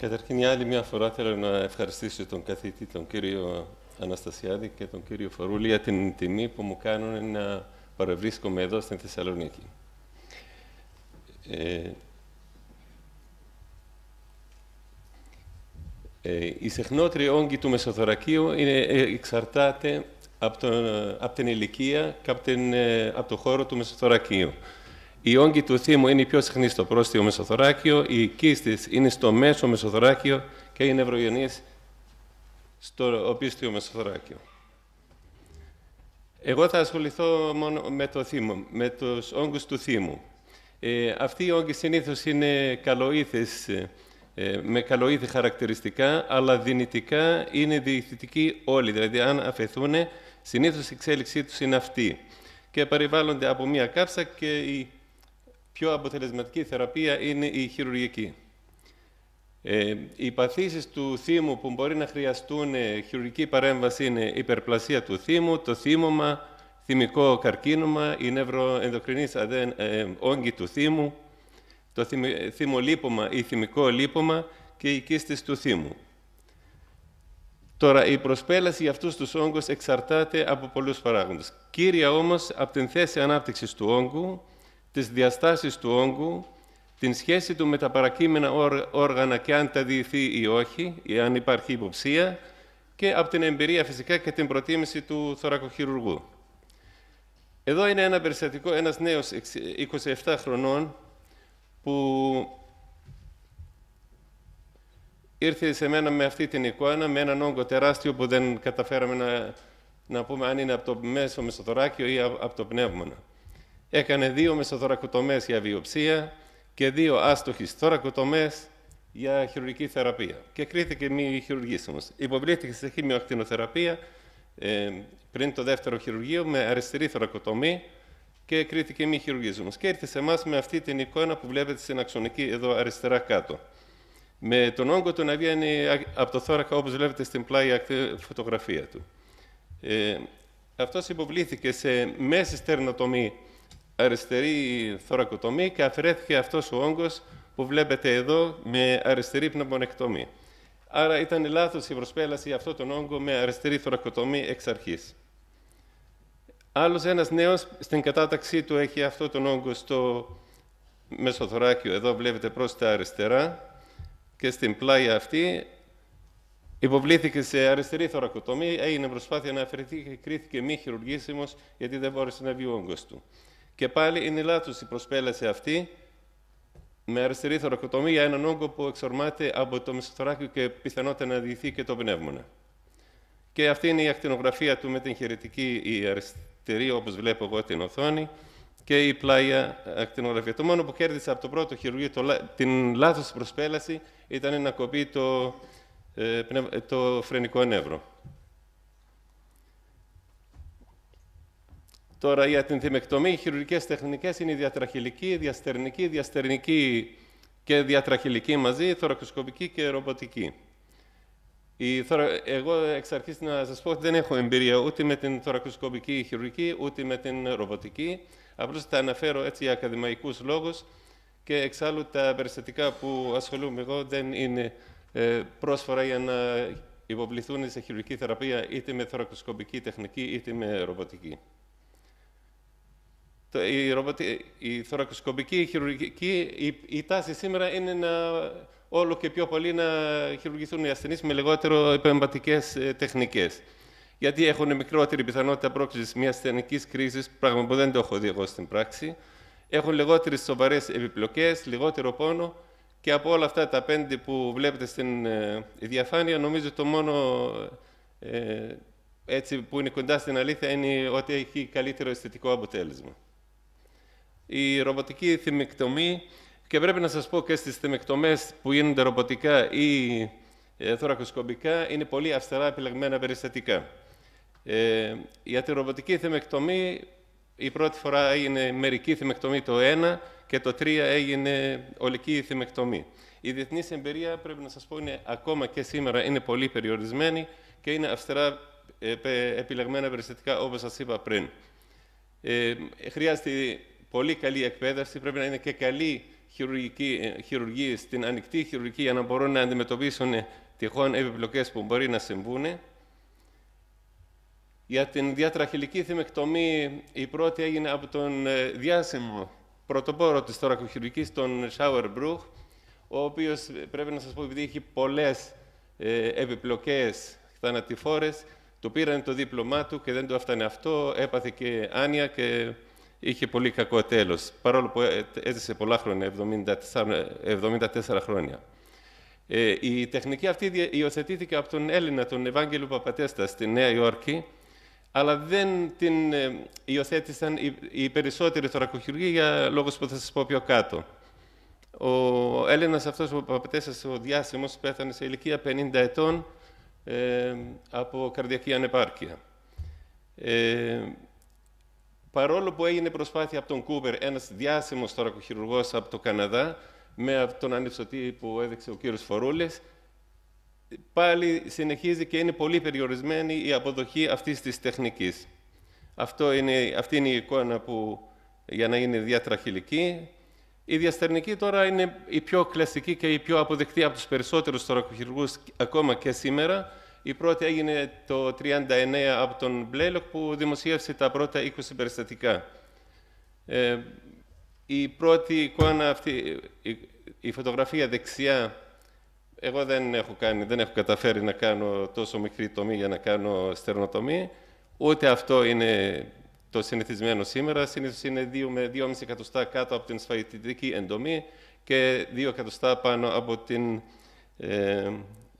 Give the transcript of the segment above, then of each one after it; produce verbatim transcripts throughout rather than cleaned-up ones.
Καταρχήν, για άλλη μια φορά θέλω να ευχαριστήσω τον καθηγητή, τον κύριο Αναστασιάδη και τον κύριο Φορούλη για την τιμή που μου κάνουν να παρευρίσκομαι εδώ στην Θεσσαλονίκη. Ε, ε, η συχνότερη όγκη του μεσοθωρακίου είναι, εξαρτάται από, τον, από την ηλικία και από, την, από το χώρο του μεσοθωρακίου. Η όγκη του θύμου είναι η πιο συχνή στο πρόστιο μεσοθωράκιο, η κίστης είναι στο μέσο μεσοθωράκιο και οι νευρογενείς στο οπίστιο μεσοθωράκιο. Εγώ θα ασχοληθώ μόνο με το θύμο, με τους όγκους του θύμου. Ε, αυτοί οι όγκοι συνήθως είναι καλοήθες, ε, με καλοήθη χαρακτηριστικά, αλλά δυνητικά είναι διηθητικοί όλοι. Δηλαδή, αν αφαιθούν, συνήθως η εξέλιξή τους είναι αυτή. Και περιβάλλονται από μία κάψα και η πιο αποτελεσματική θεραπεία είναι η χειρουργική. Ε, οι παθήσεις του θύμου που μπορεί να χρειαστούν χειρουργική παρέμβαση είναι η υπερπλασία του θύμου, το θύμωμα, θυμικό καρκίνωμα, η νευροενδοκρινής αδεν, ε, όγκη του θύμου, το θυμολίπομα ή θυμικό λίπομα και οι κίστες του θύμου. Τώρα, η προσπέλαση για αυτούς τους όγκους εξαρτάται από πολλούς παράγοντες. Κύρια όμως από την θέση ανάπτυξης του όγκου, τις διαστάσεις του όγκου, την σχέση του με τα παρακείμενα όργανα και αν τα διηθεί ή όχι, ή αν υπάρχει υποψία, και από την εμπειρία φυσικά και την προτίμηση του θωρακοχειρουργού. Εδώ είναι ένα περιστατικό, ένας νέος είκοσι επτά χρονών που ήρθε σε μένα με αυτή την εικόνα, με έναν όγκο τεράστιο που δεν καταφέραμε να, να πούμε αν είναι από το μέσο μεσοθωράκιο ή από το πνεύμονα. Έκανε δύο μεσοθωρακοτομές για βιοψία και δύο άστοχες θωρακοτομές για χειρουργική θεραπεία. Και κρίθηκε μη χειρουργήσιμος. Υποβλήθηκε σε χημειοακτινοθεραπεία ε, πριν το δεύτερο χειρουργείο με αριστερή θωρακοτομή και κρίθηκε μη χειρουργήσιμος. Και ήρθε σε εμάς με αυτή την εικόνα που βλέπετε στην αξονική εδώ αριστερά κάτω. Με τον όγκο του να βγαίνει από το θώρακα, όπως βλέπετε στην πλάι φωτογραφία του. Ε, αυτός υποβλήθηκε σε μέση στερνοτομή, αριστερή θωρακοτομή και αφαιρέθηκε αυτός ο όγκος που βλέπετε εδώ με αριστερή πνευμονεκτομή. Άρα ήταν λάθος η προσπέλαση για αυτόν τον όγκο με αριστερή θωρακοτομή εξ αρχής. Άλλος ένας νέος στην κατάταξή του έχει αυτόν τον όγκο στο μεσοθωράκιο, εδώ βλέπετε προς τα αριστερά, και στην πλάι αυτή υποβλήθηκε σε αριστερή θωρακοτομή, έγινε προσπάθεια να αφαιρεθεί και κρίθηκε μη χειρουργήσιμος γιατί δεν μπόρεσε να βγει ο όγκος του. Και πάλι είναι λάθος η προσπέλαση αυτή με αριστερή θωρακοτομή για έναν όγκο που εξορμάται από το μεσοθωράκιο και πιθανότητα να διηθεί και το πνεύμονα. Και αυτή είναι η ακτινογραφία του με την χαιρετική η αριστερή, όπως βλέπω εγώ την οθόνη, και η πλάια ακτινογραφία. Το μόνο που κέρδισε από το πρώτο χειρουργείο το, την λάθος προσπέλαση ήταν να κοπεί το, ε, το φρενικό νεύρο. Τώρα, για την θυμεκτομή, οι χειρουργικές τεχνικές είναι η διατραχυλική, διαστερνική, διαστερνική και διατραχυλική μαζί, θωρακοσκοπική και ρομποτική. Η θωρα... Εγώ εξ αρχής να σας πω ότι δεν έχω εμπειρία ούτε με την θωρακοσκοπική χειρουργική, ούτε με την ρομποτική. Απλώς τα αναφέρω έτσι για ακαδημαϊκούς λόγους και εξάλλου τα περιστατικά που ασχολούμαι εγώ δεν είναι ε, πρόσφορα για να υποβληθούν σε χειρουργική θεραπεία είτε με θωρακοσκοπική τεχνική είτε με ρομποτική. Η, ροботι... η θωρακοσκοπική η χειρουργική, η... η τάση σήμερα είναι να όλο και πιο πολύ να χειρουργηθούν οι ασθενείς με λιγότερο επεμβατικές ε, τεχνικές. Γιατί έχουν μικρότερη πιθανότητα πρόκλησης μιας ασθενικής κρίσης, πράγμα που δεν το έχω δει εγώ στην πράξη. Έχουν λιγότερες σοβαρές επιπλοκές, λιγότερο πόνο και από όλα αυτά τα πέντε που βλέπετε στην ε, διαφάνεια, νομίζω το μόνο ε, έτσι που είναι κοντά στην αλήθεια είναι ότι έχει καλύτερο αισθητικό αποτέλεσμα. Η ρομποτική θυμεκτομή, και πρέπει να σας πω και στις θυμεκτομές που γίνονται ρομποτικά ή ε, θωρακοσκοπικά, είναι πολύ αυστηρά επιλεγμένα περιστατικά. Ε, για τη ρομποτική θυμεκτομή, η πρώτη φορά έγινε μερική θυμεκτομή το ένα και το τρία έγινε ολική θυμεκτομή. Η διεθνής εμπειρία, πρέπει να σας πω, είναι ακόμα και σήμερα είναι πολύ περιορισμένη και είναι αυστηρά επιλεγμένα περιστατικά, όπως σας είπα πριν. Ε, χρειάζεται πολύ καλή εκπαίδευση, πρέπει να είναι και καλή χειρουργοί στην ανοιχτή χειρουργική για να μπορούν να αντιμετωπίσουν τυχόν επιπλοκές που μπορεί να συμβούν. Για την διατραχυλική θυμεκτομή, η πρώτη έγινε από τον διάσημο πρωτοπόρο της θωρακοχειρουργικής, τον Schauerbruch, ο οποίος, πρέπει να σας πω, επειδή είχε πολλές ε, επιπλοκές θανατηφόρες, του πήραν το δίπλωμά του και δεν του έφτανε αυτό, έπαθε και άνοια και είχε πολύ κακό τέλος, παρόλο που έζησε πολλά χρόνια, εβδομήντα τέσσερα χρόνια. Ε, η τεχνική αυτή υιοθετήθηκε από τον Έλληνα, τον Ευάγγελο Παπατέστα, στη Νέα Υόρκη, αλλά δεν την ε, υιοθέτησαν οι, οι περισσότεροι θωρακοχειρουργοί για λόγους που θα σας πω πιο κάτω. Ο Έλληνας αυτός, ο Παπατέστας, ο διάσημος, πέθανε σε ηλικία πενήντα ετών ε, από καρδιακή ανεπάρκεια. Ε, παρόλο που έγινε προσπάθεια από τον Κούπερ, ένας διάσημος θωρακοχειρουργός από το Καναδά, με τον ανυψωτή που έδειξε ο κύριος Φορούλης, πάλι συνεχίζει και είναι πολύ περιορισμένη η αποδοχή αυτής της τεχνικής. Αυτό είναι, αυτή είναι η εικόνα που, για να είναι διατραχυλική. Η διαστερνική τώρα είναι η πιο κλασική και η πιο αποδεκτή από τους περισσότερους θωρακοχειρουργούς ακόμα και σήμερα. Η πρώτη έγινε το χίλια εννιακόσια τριάντα εννέα από τον Μπλέιλοκ, που δημοσίευσε τα πρώτα είκοσι περιστατικά. Ε, η πρώτη εικόνα αυτή, η, η φωτογραφία δεξιά, εγώ δεν έχω, κάνει, δεν έχω καταφέρει να κάνω τόσο μικρή τομή για να κάνω στερνοτομή. Ούτε αυτό είναι το συνηθισμένο σήμερα. Συνήθως είναι δύο με δύο κόμμα πέντε εκατοστά κάτω από την σφαγητική εντομή και δύο εκατοστά πάνω από, την, ε, ε,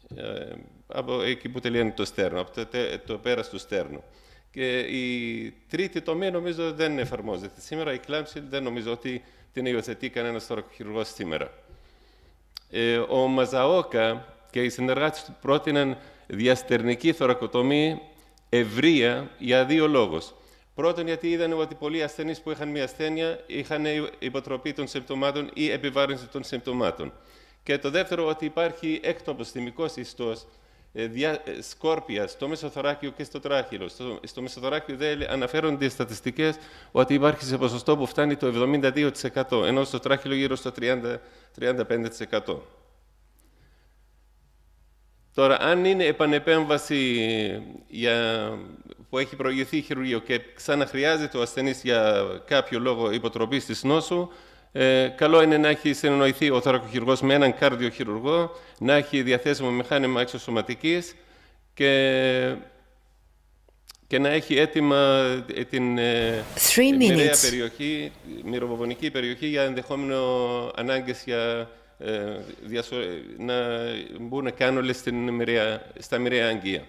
από εκεί που τελειώνει το στέρνο, από το, το πέρας του στέρνου. Και η τρίτη τομή νομίζω δεν εφαρμόζεται σήμερα. Η κλάμψη δεν νομίζω ότι την υιοθετεί κανένας θωρακοχειρουργός σήμερα. Ε, ο Μαζαόκα και οι συνεργάτες του πρότειναν διαστερνική θωρακοτομή ευρεία για δύο λόγους. Πρώτον, γιατί είδαν ότι πολλοί ασθενείς που είχαν μια ασθένεια είχαν υποτροπή των συμπτωμάτων ή επιβάρυνση των συμπτωμάτων. Και το δεύτερο, ότι υπάρχει έκτοπος θυμικός ιστός σκόρπια στο μεσοθωράκιο και στο τράχυλο. Στο, στο μεσοθωράκιο δεν αναφέρονται οι στατιστικές ότι υπάρχει σε ποσοστό που φτάνει το εβδομήντα δύο τοις εκατό, ενώ στο τράχυλο γύρω στο τριάντα με τριάντα πέντε τοις εκατό. Τώρα, αν είναι επανεπέμβαση για, που έχει προηγηθεί χειρουργείο και ξαναχρειάζεται ο ασθενής για κάποιο λόγο υποτροπής της νόσου, Ε, καλό είναι να έχει συνεννοηθεί ο θωρακοχειρουργός με έναν καρδιοχειρουργό, να έχει διαθέσιμο μηχάνημα εξωσωματικής και, και να έχει έτοιμα την ε, μοιραία περιοχή, μυροβοβονική περιοχή για ενδεχόμενο ανάγκες για ε, διασω... να μπουν κάνολες στην μοιραία, στα μοιραία αγγεία.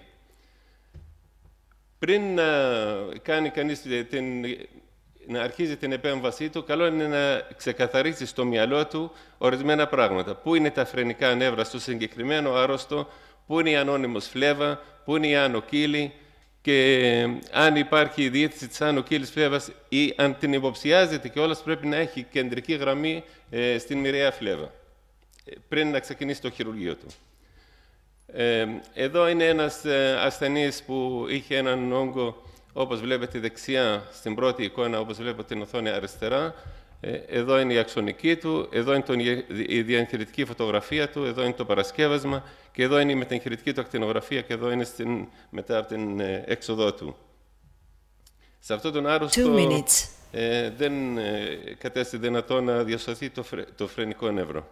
Πριν να κάνει κανείς την να αρχίζει την επέμβασή του, καλό είναι να ξεκαθαρίσει στο μυαλό του ορισμένα πράγματα. Πού είναι τα φρενικά νεύρα στο συγκεκριμένο άρρωστο, πού είναι η ανώνυμος φλέβα, πού είναι η άνω κύλη και αν υπάρχει η διεύθυνση της άνω κύλης φλέβας ή αν την υποψιάζεται κιόλας, πρέπει να έχει κεντρική γραμμή ε, στην μοιραία φλέβα πριν να ξεκινήσει το χειρουργείο του. Ε, εδώ είναι ένας ε, ασθενής που είχε έναν όγκο, όπως βλέπετε δεξιά στην πρώτη εικόνα, όπως βλέπετε την οθόνη αριστερά. Εδώ είναι η αξονική του, εδώ είναι η διαγχειρητική φωτογραφία του, εδώ είναι το παρασκεύασμα και εδώ είναι η μεταγχειρητική του ακτινογραφία και εδώ είναι στην, μετά από την έξοδό του. Σε αυτόν τον άρρωστο ε, δεν ε, κατέστη δυνατό να διασωθεί το, φρε, το φρενικό νεύρο.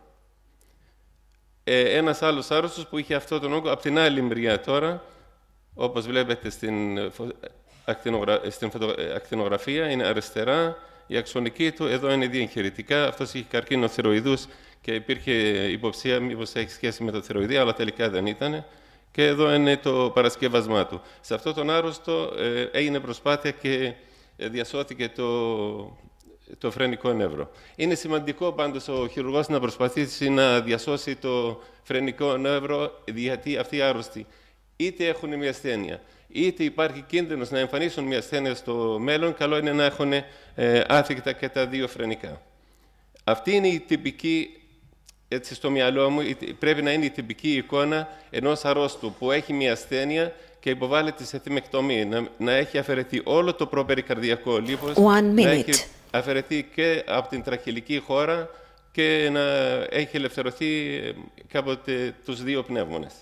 Ε, ένας άλλος άρρωστος που είχε αυτό τον όγκο, από την άλλη μεριά τώρα, όπως βλέπετε στην στην ακτινογραφία, είναι αριστερά, η αξονική του, εδώ είναι διεγχειρητικά, αυτός είχε καρκίνο θηροειδούς και υπήρχε υποψία μήπως έχει σχέση με το θηροειδή, αλλά τελικά δεν ήταν. Και εδώ είναι το παρασκεύασμά του. Σε αυτόν τον άρρωστο ε, έγινε προσπάθεια και διασώθηκε το, το φρενικό νεύρο. Είναι σημαντικό πάντως ο χειρουργός να προσπαθήσει να διασώσει το φρενικό νεύρο, γιατί αυτοί οι άρρωστοι είτε έχουν μια ασθένεια, είτε υπάρχει κίνδυνος να εμφανίσουν μια ασθένεια στο μέλλον, καλό είναι να έχουν ε, άθικτα και τα δύο φρενικά. Αυτή είναι η τυπική, έτσι στο μυαλό μου, πρέπει να είναι η τυπική εικόνα ενός αρρώστου που έχει μια ασθένεια και υποβάλλεται σε θυμεκτομή. Να, να έχει αφαιρεθεί όλο το προπερικαρδιακό λίπος, να έχει αφαιρεθεί και από την τραχυλική χώρα και να έχει ελευθερωθεί κάποτε τους δύο πνεύμονες.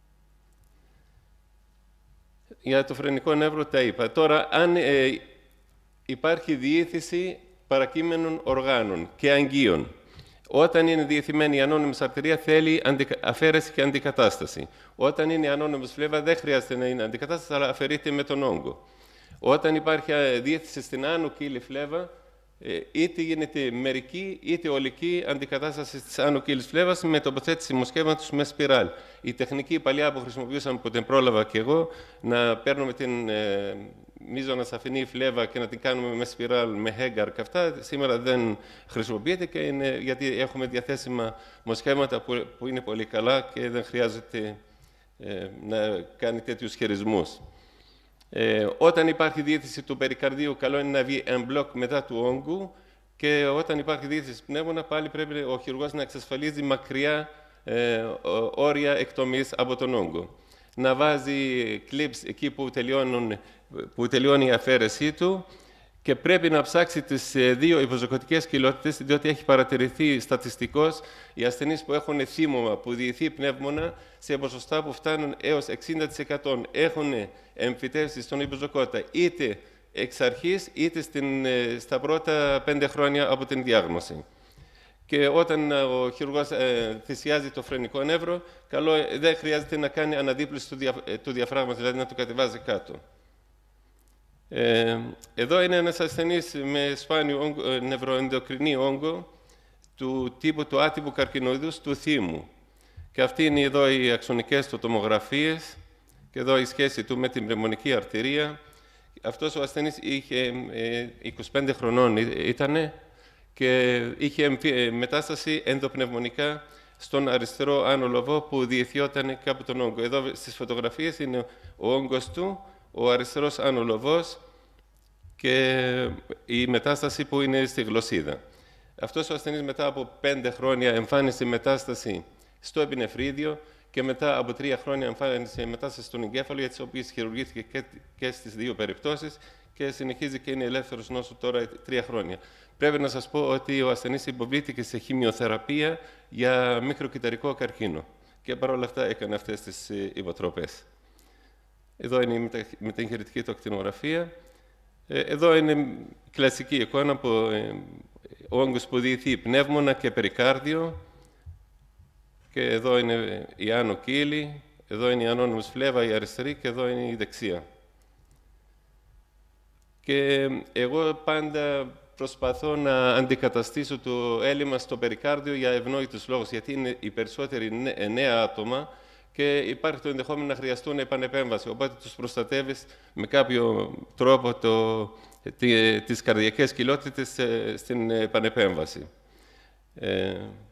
Για το φρενικό νεύρο τα είπα. Τώρα, αν ε, υπάρχει διήθηση παρακείμενων οργάνων και αγγείων, όταν είναι διηθημένη η ανώνυμος αρτηρία, θέλει αφαίρεση και αντικατάσταση. Όταν είναι η ανώνυμος φλέβα, δεν χρειάζεται να είναι αντικατάσταση, αλλά αφαιρείται με τον όγκο. Όταν υπάρχει διήθηση στην άνω κύλη φλέβα, είτε γίνεται μερική είτε ολική αντικατάσταση της άνω κύλης φλέβας με τοποθέτηση μοσχεύματος με σπιράλ. Η τεχνική παλιά που χρησιμοποιούσαμε, που την πρόλαβα και εγώ, να παίρνουμε την ε, μείζωνα σαφινή φλέβα και να την κάνουμε με σπιράλ, με Hegar και αυτά, σήμερα δεν χρησιμοποιείται, και είναι γιατί έχουμε διαθέσιμα μοσχεύματα που, που είναι πολύ καλά και δεν χρειάζεται ε, να κάνει τέτοιους χειρισμούς. Ε, όταν υπάρχει διήθηση του περικαρδίου, καλό είναι να βγει εμπλοκ μετά του όγκου, και όταν υπάρχει διήθηση πνεύμονα, πάλι πρέπει ο χειρουργός να εξασφαλίζει μακριά ε, όρια εκτομής από τον όγκο. Να βάζει clips εκεί που, τελειώνουν, που τελειώνει η αφαίρεσή του, και πρέπει να ψάξει τις δύο υποζωκωτικές κοιλότητες, διότι έχει παρατηρηθεί στατιστικώς οι ασθενείς που έχουν θύμωμα που διηθεί πνεύμονα σε ποσοστά που φτάνουν έως εξήντα τοις εκατό έχουν εμφυτεύσει στον υποζωκότα, είτε εξ αρχής είτε στην, στα πρώτα πέντε χρόνια από την διάγνωση. Και όταν ο χειρουργός ε, θυσιάζει το φρενικό νεύρο, καλό, δεν χρειάζεται να κάνει αναδίπλωση του, δια, του διαφράγματος, δηλαδή να το κατεβάζει κάτω. Ε, εδώ είναι ένας ασθενής με σπάνιο όγκο, νευροενδοκρινή όγκο του τύπου του άτυπου καρκινοειδούς του θύμου. Και αυτή είναι εδώ οι αξονικές του τομογραφίες και εδώ η σχέση του με την πνευμονική αρτηρία. Αυτός ο ασθενής είχε ε, είκοσι πέντε χρονών ήτανε και είχε μετάσταση ενδοπνευμονικά στον αριστερό άνω λοβό που διηθιόταν κάπου τον όγκο. Εδώ στις φωτογραφίες είναι ο όγκος του, ο αριστερός άνω λοβός και η μετάσταση που είναι στη γλωσσίδα. Αυτός ο ασθενής μετά από πέντε χρόνια εμφάνισε μετάσταση στο επινεφρίδιο και μετά από τρία χρόνια εμφάνισε μετάσταση στον εγκέφαλο, για τις οποίες χειρουργήθηκε και, και στις δύο περιπτώσεις και συνεχίζει και είναι ελεύθερος νόσου τώρα τρία χρόνια. Πρέπει να σας πω ότι ο ασθενής υποβλήθηκε σε χημειοθεραπεία για μικροκυταρικό καρκίνο και παρόλα αυτά έκανε αυτές τις υποτροπές. Εδώ είναι η μεταγχειρητική του ακτινογραφία. Εδώ είναι η κλασική εικόνα που ο όγκος που διηθεί πνεύμονα και περικάρδιο. Και εδώ είναι η άνω κύλη, εδώ είναι η ανώνυμος φλέβα, η αριστερή, και εδώ είναι η δεξιά. Και εγώ πάντα προσπαθώ να αντικαταστήσω το έλλειμμα στο περικάρδιο για ευνόητους λόγους, γιατί είναι οι περισσότεροι νέα άτομα και υπάρχει το ενδεχόμενο να χρειαστούν επανεπέμβαση. Οπότε τους προστατεύεις με κάποιο τρόπο το, τις καρδιακές κοιλότητες στην επανεπέμβαση. Ε,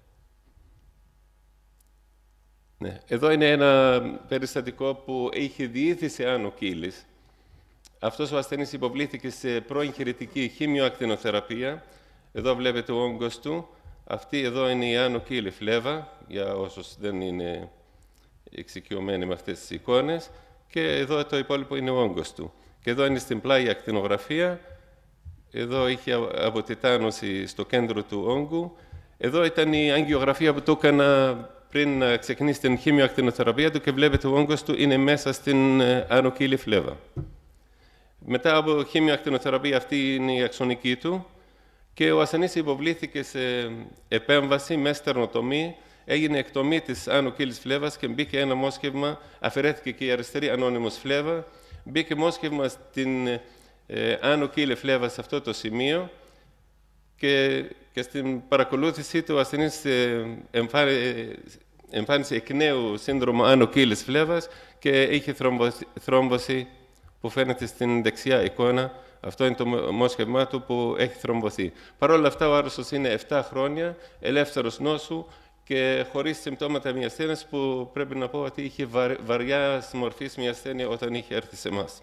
ναι. Εδώ είναι ένα περιστατικό που είχε διήθηση άνω κύλης. Αυτός ο ασθενής υποβλήθηκε σε προεγχειρητική χημειοακτινοθεραπεία. Εδώ βλέπετε ο όγκος του. Αυτή εδώ είναι η άνω κύλη φλέβα, για όσους δεν είναι εξοικειωμένοι με αυτές τις εικόνες. Και εδώ το υπόλοιπο είναι ο όγκος του. Και εδώ είναι στην πλάι η ακτινογραφία. Εδώ είχε αποτιτάνωση στο κέντρο του όγκου. Εδώ ήταν η αγγιογραφία που το έκανα πριν να ξεκινήσει την χημειοακτινοθεραπεία του και βλέπετε ο όγκος του είναι μέσα στην άνω κύλη φλέβα. Μετά από χημειοακτινοθεραπεία αυτή είναι η αξονική του και ο ασθενής υποβλήθηκε σε επέμβαση με στερνοτομή. Έγινε εκτομή της άνω κύλης φλέβας και μπήκε ένα μόσχευμα, αφαιρέθηκε και η αριστερή ανώνυμος φλέβα, μπήκε μόσχευμα στην ε, άνω κύλη φλέβα σε αυτό το σημείο και, και στην παρακολούθηση του ο ασθενής ε, εμφάνισε, εμφάνισε εκ νέου σύνδρομο άνω κύλης φλέβας και είχε θρόμβωση, θρόμβωση που φαίνεται στην δεξιά εικόνα. Αυτό είναι το μόσχευμά του που έχει θρομβωθεί. Παρ' όλα αυτά, ο άρρωστος είναι επτά χρόνια, ελεύθερος νόσου και χωρίς συμπτώματα μια ασθένειας που πρέπει να πω ότι είχε βαριά μορφής μια ασθένεια όταν είχε έρθει σε εμάς.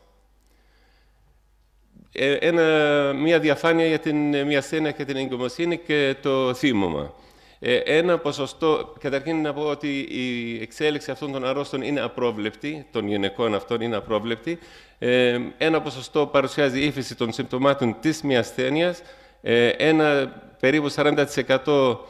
Ένα, μια διαφάνεια για την μια ασθένεια και την εγκυμοσύνη και το θύμωμα. Ένα ποσοστό, καταρχήν να πω ότι η εξέλιξη αυτών των αρρώστων είναι απρόβλεπτη, των γυναικών αυτών είναι απρόβλεπτη. Ένα ποσοστό παρουσιάζει ύφεση των συμπτωμάτων της μιας ασθένειας. Ένα περίπου σαράντα τοις εκατό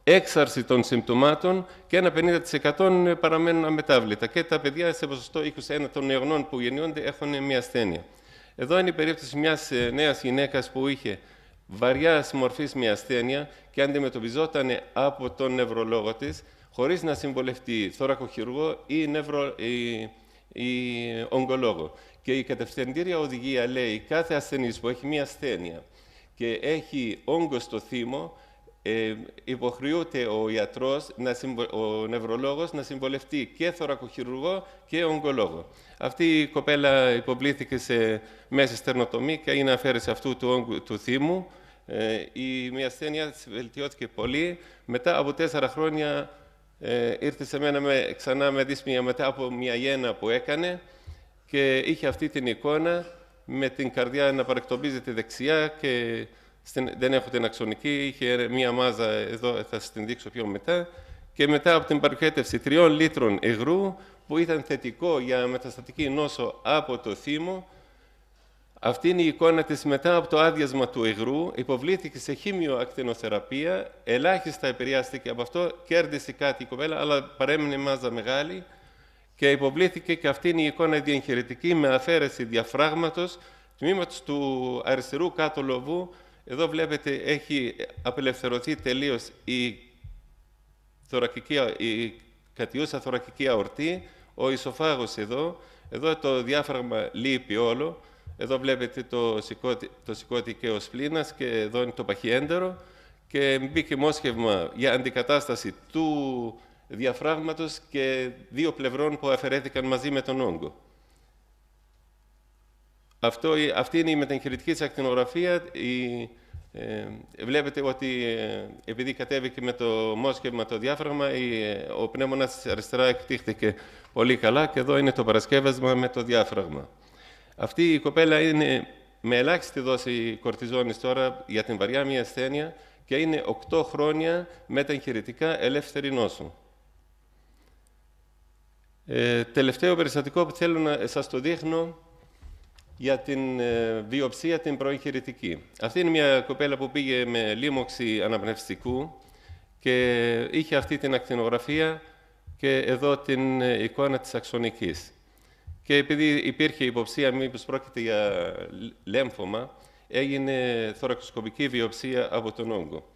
έξαρση των συμπτωμάτων και ένα πενήντα τοις εκατό παραμένουν αμετάβλητα. Και τα παιδιά σε ποσοστό είκοσι ένα των νεογνών που γεννιούνται έχουν μια ασθένεια. Εδώ είναι η περίπτωση μιας νέας γυναίκας που είχε βαριά μορφής μια ασθένεια και αντιμετωπιζόταν από τον νευρολόγο της, χωρίς να συμβολευτεί θωρακοχειρουργό ή, νευρο, ή, ή ογκολόγο. Και η κατευθυντήρια οδηγία λέει κάθε ασθενής που έχει μια ασθένεια και έχει όγκο στο θύμο, ε, υποχρεούται ο ιατρός, να συμβο, ο νευρολόγος, να συμβολευτεί και θωρακοχειρουργό και ογκολόγο. Αυτή η κοπέλα υποβλήθηκε σε μέση στερνοτομή και είναι αφαίρεση αυτού του όγκου του θύμου. Ε, η μια ασθένεια της βελτιώθηκε πολύ. Μετά από τέσσερα χρόνια ε, ήρθε σε μένα με, ξανά με δύσπνοια μετά από μια γέννα που έκανε και είχε αυτή την εικόνα με την καρδιά να παρεκτοπίζεται δεξιά και στην, δεν έχω την αξονική, είχε μία μάζα εδώ, θα σας την δείξω πιο μετά, και μετά από την παροχέτευση τριών λίτρων υγρού που ήταν θετικό για μεταστατική νόσο από το θύμο. Αυτή είναι η εικόνα της μετά από το άδειασμα του υγρού, υποβλήθηκε σε χημειοακτινοθεραπεία, ελάχιστα επηρεάστηκε από αυτό, κέρδισε κάτι η κοπέλα, αλλά παρέμεινε μάζα μεγάλη και υποβλήθηκε, και αυτή είναι η εικόνα διαγχειρητική με αφαίρεση διαφράγματος τμήματος του αριστερού κάτω λοβού. Εδώ βλέπετε έχει απελευθερωθεί τελείως η, θωρακική, η κατιούσα θωρακική αορτή, ο ισοφάγος εδώ, εδώ το διάφραγμα λείπει όλο, εδώ βλέπετε το σηκώτη, το σηκώτη και ο σπλήνας και εδώ είναι το παχιέντερο και μπήκε μόσχευμα για αντικατάσταση του διαφράγματος και δύο πλευρών που αφαιρέθηκαν μαζί με τον όγκο. Αυτό, αυτή είναι η μεταγχειρητική της ακτινογραφία. Η, ε, βλέπετε ότι ε, επειδή κατέβηκε με το μόσχευμα το διάφραγμα, η, ε, ο πνεύμονας της αριστερά εκτύχθηκε πολύ καλά και εδώ είναι το παρασκεύασμα με το διάφραγμα. Αυτή η κοπέλα είναι με ελάχιστη δόση κορτιζόνης τώρα για την βαριά μια ασθένεια και είναι οκτώ χρόνια μεταγχειρητικά ελεύθερη νόσου. Ε, τελευταίο περιστατικό που θέλω να σας το δείχνω για την ε, βιοψία την προεγχειρητική. Αυτή είναι μια κοπέλα που πήγε με λίμωξη αναπνευστικού και είχε αυτή την ακτινογραφία και εδώ την ε, εικόνα της αξονικής. Και επειδή υπήρχε υποψία μήπως πρόκειται για λέμφωμα, έγινε θωρακοσκοπική βιοψία από τον όγκο.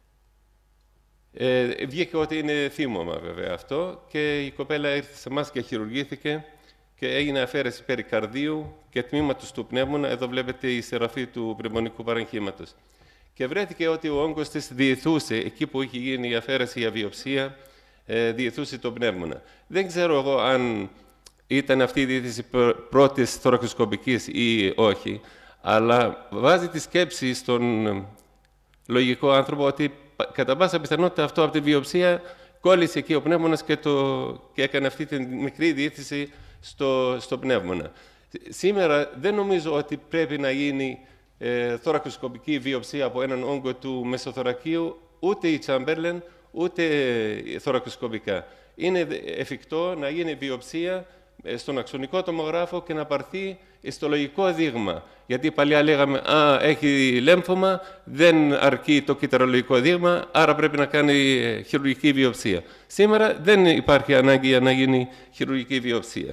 Ε, βγήκε ότι είναι θύμωμα βέβαια αυτό και η κοπέλα ήρθε σε εμάς και χειρουργήθηκε και έγινε αφαίρεση περικαρδίου και τμήματος του πνεύμονα. Εδώ βλέπετε η σεραφή του πνευμονικού παραγχήματος. Και βρέθηκε ότι ο όγκος της διηθούσε, εκεί που είχε γίνει η αφαίρεση για βιοψία, ε, διηθούσε το πνεύμονα. Δεν ξέρω εγώ αν ήταν αυτή η διήθηση πρώτης θωρακοσκοπικής ή όχι, αλλά βάζει τη σκέψη στον λογικό άνθρωπο ότι κατά πάσα πιθανότητα αυτό από τη βιοψία κόλλησε εκεί ο πνεύμονας και, το, και έκανε αυτή τη μικρή διήθηση στο, στο πνεύμονα. Σήμερα δεν νομίζω ότι πρέπει να γίνει ε, θωρακοσκοπική βιοψία από έναν όγκο του μεσοθωρακίου, ούτε η Chamberlain, ούτε θωρακοσκοπικά. Είναι εφικτό να γίνει βιοψία στον αξονικό τομογράφο και να πάρθει στο λογικό δείγμα. Γιατί παλιά λέγαμε «Α, έχει λέμφωμα, δεν αρκεί το κυταρολογικό δείγμα, άρα πρέπει να κάνει χειρουργική βιοψία». Σήμερα δεν υπάρχει ανάγκη για να γίνει χειρουργική βιοψία.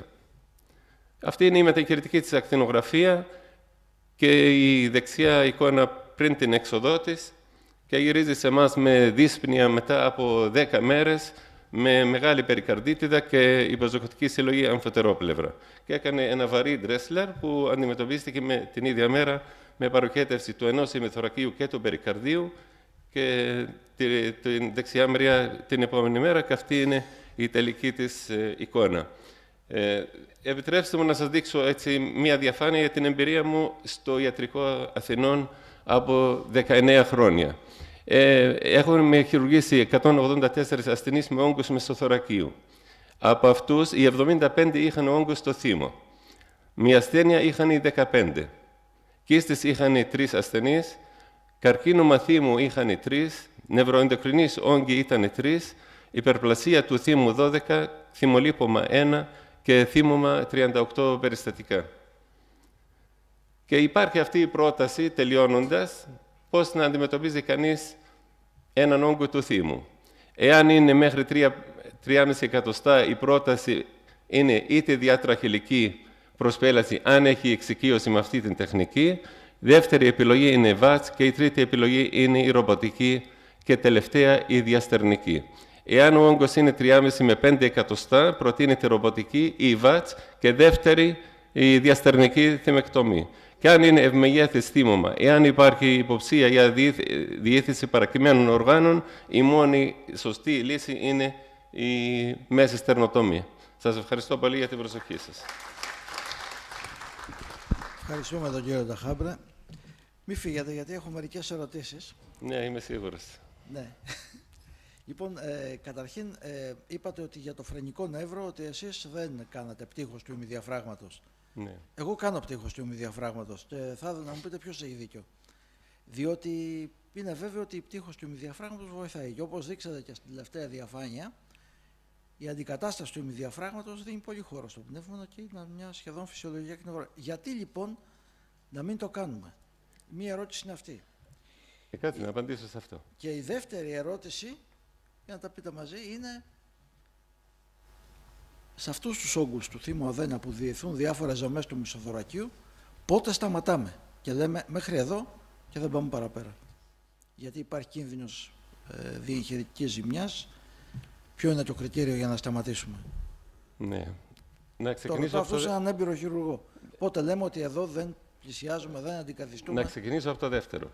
Αυτή είναι η μεταγχειρητική της ακτινογραφία και η δεξιά εικόνα πριν την έξοδό της και γυρίζει σε εμάς με δύσπνοια μετά από δέκα μέρες, με μεγάλη περικαρδίτιδα και υπαζωγωτική συλλογή αμφωτερόπλευρα. Και έκανε ένα βαρύ ντρέσλερ που αντιμετωπίστηκε με, την ίδια μέρα με παροχέτευση του ενός ημιθωρακίου και του περικαρδίου και την τη δεξιά μεριά την επόμενη μέρα, και αυτή είναι η τελική της ε, εικόνα. Ε, επιτρέψτε μου να σας δείξω έτσι μία διαφάνεια για την εμπειρία μου στο ιατρικό Αθηνών από δεκαεννέα χρόνια. Ε, έχουμε χειρουργήσει εκατόν ογδόντα τέσσερις ασθενείς με όγκους μεσοθωρακίου. Από αυτούς οι εβδομήντα πέντε είχαν όγκους στο θύμο. Μια ασθένεια είχαν οι δεκαπέντε. Κίστες είχαν οι τρεις ασθενείς. Καρκίνωμα θύμου είχαν οι τρεις. Νευροενδοκρινείς όγκοι ήταν τρεις. Υπερπλασία του θύμου δώδεκα. Θυμολίπομα ένα και θύμωμα τριάντα οκτώ περιστατικά. Και υπάρχει αυτή η πρόταση, τελειώνοντας, πώς να αντιμετωπίζει κανείς έναν όγκο του θύμου. Εάν είναι μέχρι τρία κόμμα πέντε εκατοστά, η πρόταση είναι είτε διατραχηλική προσπέλαση, αν έχει εξοικείωση με αυτή την τεχνική. Δεύτερη επιλογή είναι η βάτς και η τρίτη επιλογή είναι η ρομποτική και τελευταία η διαστερνική. Εάν ο όγκος είναι τρία κόμμα πέντε με πέντε εκατοστά, προτείνεται ρομποτική ή βάτς και δεύτερη η διαστερνική θυμεκτομή. Και αν είναι ευμεγέθης θύμωμα, εάν υπάρχει υποψία για διήθηση παρακειμένων οργάνων, η μόνη σωστή λύση είναι η μέση στερνοτομή. Σας ευχαριστώ πολύ για την προσοχή σας. Ευχαριστούμε τον κύριο Νταχάμπρα. Μη φύγετε, γιατί έχω μερικές ερωτήσεις. Ναι, είμαι σίγουρος. Ναι. Λοιπόν, ε, καταρχήν ε, είπατε ότι για το φρενικό νεύρο ότι εσείς δεν κάνατε πτύχος του ημιδιαφράγματος. Ναι. Εγώ κάνω πτύχος του ημιδιαφράγματος και θα ήθελα να μου πείτε ποιος έχει δίκιο. Διότι είναι βέβαιο ότι η πτύχος του ημιδιαφράγματος βοηθάει. Και όπως δείξατε και στην τελευταία διαφάνεια, η αντικατάσταση του ημιδιαφράγματος δίνει πολύ χώρο στο πνεύμονα και είναι μια σχεδόν φυσιολογική νευρο. Γιατί λοιπόν να μην το κάνουμε? Μία ερώτηση είναι αυτή. Και κάτσε να απαντήσω σε αυτό. Και η δεύτερη ερώτηση, για να τα πείτε μαζί, είναι σε αυτούς τους όγκους του θύμου αδένα που διηθούν διάφορες ζωμές του μισοθωρακίου, πότε σταματάμε και λέμε μέχρι εδώ και δεν πάμε παραπέρα? Γιατί υπάρχει κίνδυνος ε, διεγχειρικής ζημιάς. Ποιο είναι το κριτήριο για να σταματήσουμε? Ναι. Να ξεκινήσω το ρωτάω αυτό το... σε έναν έμπειρο χειρουργό. Πότε λέμε ότι εδώ δεν πλησιάζουμε, δεν αντικαθιστούμε? Να ξεκινήσω από το δεύτερο.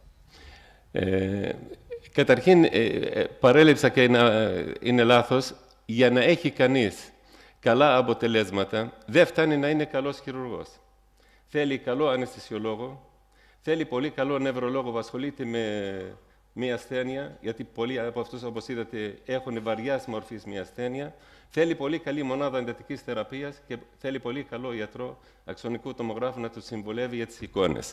Ε, καταρχήν, ε, παρέλειψα και να, είναι λάθος, για να έχει κανείς καλά αποτελέσματα, δεν φτάνει να είναι καλός χειρουργός. Θέλει καλό αναισθησιολόγο, θέλει πολύ καλό νευρολόγο που ασχολείται με μια ασθένεια, γιατί πολλοί από αυτούς, όπως είδατε, έχουν βαριάς μορφής μια ασθένεια. Θέλει πολύ καλή μονάδα εντατικής θεραπείας και θέλει πολύ καλό ιατρό αξονικού τομογράφου να του συμβουλεύει για τις εικόνες.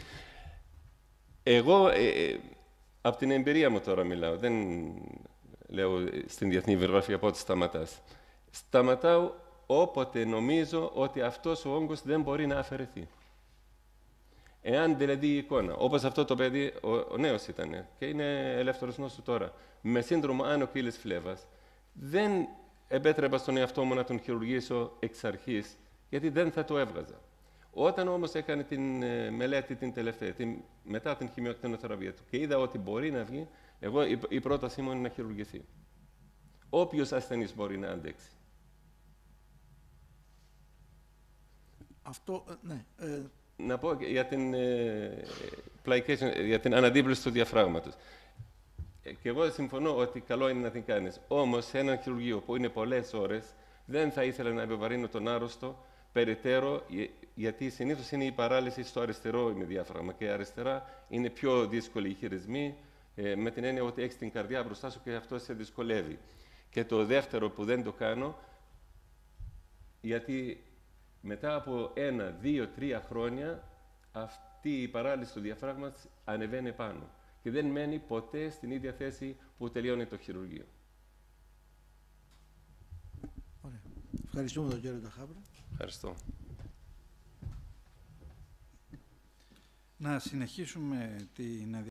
Εγώ, ε, από την εμπειρία μου τώρα μιλάω, δεν λέω στην διεθνή βιογραφία πότε σταματάς. Σταματάω όποτε νομίζω ότι αυτός ο όγκος δεν μπορεί να αφαιρεθεί. Εάν δηλαδή η εικόνα, όπως αυτό το παιδί, ο, ο νέος ήταν και είναι ελεύθερος νόσου τώρα, με σύνδρομο άνω πύλης φλέβας, δεν επέτρεπα στον εαυτό μου να τον χειρουργήσω εξ αρχής, γιατί δεν θα το έβγαζα. Όταν όμως έκανε την ε, μελέτη την τελευταία, την, μετά την χημειοκτηνοθεραπεία του και είδα ότι μπορεί να βγει, εγώ η, η πρότασή μου είναι να χειρουργηθεί. Όποιος ασθενής μπορεί να αντέξει. Αυτό, ναι. Ε... Να πω για την, ε, για την αναδίπλωση του διαφράγματος. Και εγώ συμφωνώ ότι καλό είναι να την κάνεις. Όμως, σε ένα χειρουργείο που είναι πολλές ώρες, δεν θα ήθελα να επιβαρύνω τον άρρωστο περαιτέρω, γιατί συνήθως είναι η παράλυση στο αριστερό ημιδιάφραγμα και αριστερά είναι πιο δύσκολη η χειρισμή, ε, με την έννοια ότι έχεις την καρδιά μπροστά σου και αυτό σε δυσκολεύει. Και το δεύτερο που δεν το κάνω, γιατί μετά από ένα, δύο, τρία χρόνια αυτή η παράλυση του διαφράγματος ανεβαίνει πάνω και δεν μένει ποτέ στην ίδια θέση που τελειώνει το χειρουργείο. Ωραία. Ευχαριστούμε τον κύριο Νταχάμπρα. Ευχαριστώ. Να συνεχίσουμε την